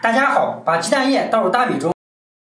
大家好，把鸡蛋液倒入大米中。